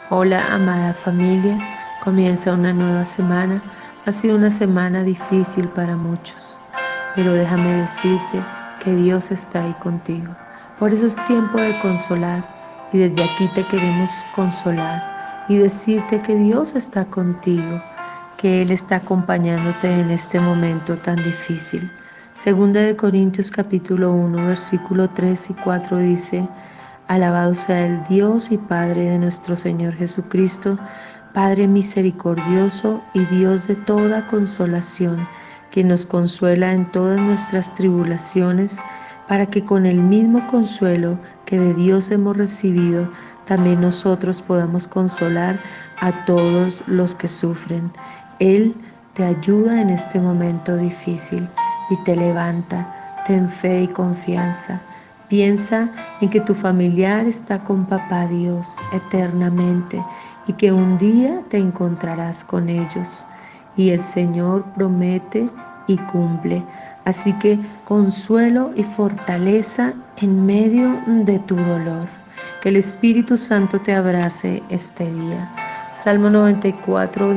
Hola, amada familia, comienza una nueva semana. Ha sido una semana difícil para muchos, pero déjame decirte que Dios está ahí contigo. Por eso es tiempo de consolar y desde aquí te queremos consolar y decirte que Dios está contigo, que Él está acompañándote en este momento tan difícil. Segunda de Corintios capítulo 1, versículo 3 y 4 dice: Alabado sea el Dios y Padre de nuestro Señor Jesucristo, Padre misericordioso y Dios de toda consolación, que nos consuela en todas nuestras tribulaciones, para que con el mismo consuelo que de Dios hemos recibido, también nosotros podamos consolar a todos los que sufren. Él te ayuda en este momento difícil y te levanta. Ten fe y confianza. Piensa en que tu familiar está con Papá Dios eternamente y que un día te encontrarás con ellos. Y el Señor promete y cumple. Así que consuelo y fortaleza en medio de tu dolor. Que el Espíritu Santo te abrace este día. Salmo 94,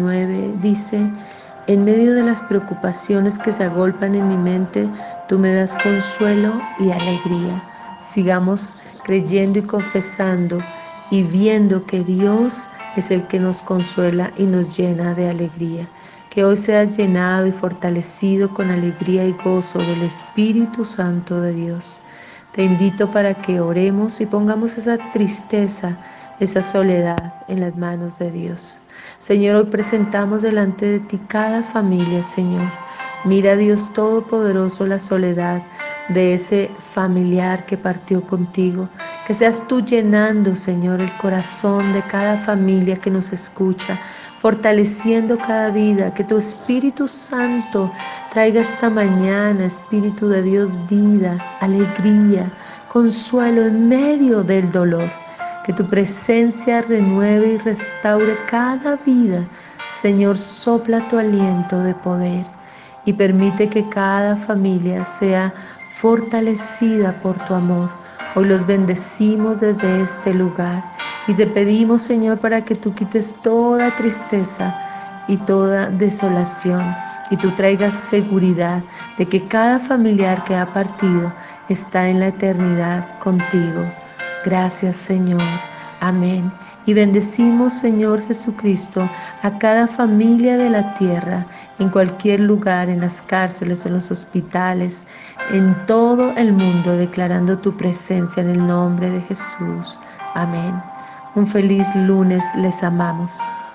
19 dice: En medio de las preocupaciones que se agolpan en mi mente, tú me das consuelo y alegría. Sigamos creyendo y confesando y viendo que Dios es el que nos consuela y nos llena de alegría. Que hoy seas llenado y fortalecido con alegría y gozo del Espíritu Santo de Dios. Te invito para que oremos y pongamos esa tristeza, esa soledad en las manos de Dios. Señor, hoy presentamos delante de ti cada familia, Señor. Mira, Dios Todopoderoso, la soledad de ese familiar que partió contigo. Que seas tú llenando, Señor, el corazón de cada familia que nos escucha, fortaleciendo cada vida. Que tu Espíritu Santo traiga esta mañana, Espíritu de Dios, vida, alegría, consuelo en medio del dolor. Que tu presencia renueve y restaure cada vida. Señor, sopla tu aliento de poder y permite que cada familia sea fortalecida por tu amor. Hoy los bendecimos desde este lugar y te pedimos, Señor, para que tú quites toda tristeza y toda desolación y tú traigas seguridad de que cada familiar que ha partido está en la eternidad contigo. Gracias, Señor. Amén. Y bendecimos, Señor Jesucristo, a cada familia de la tierra, en cualquier lugar, en las cárceles, en los hospitales, en todo el mundo, declarando tu presencia en el nombre de Jesús. Amén. Un feliz lunes, les amamos.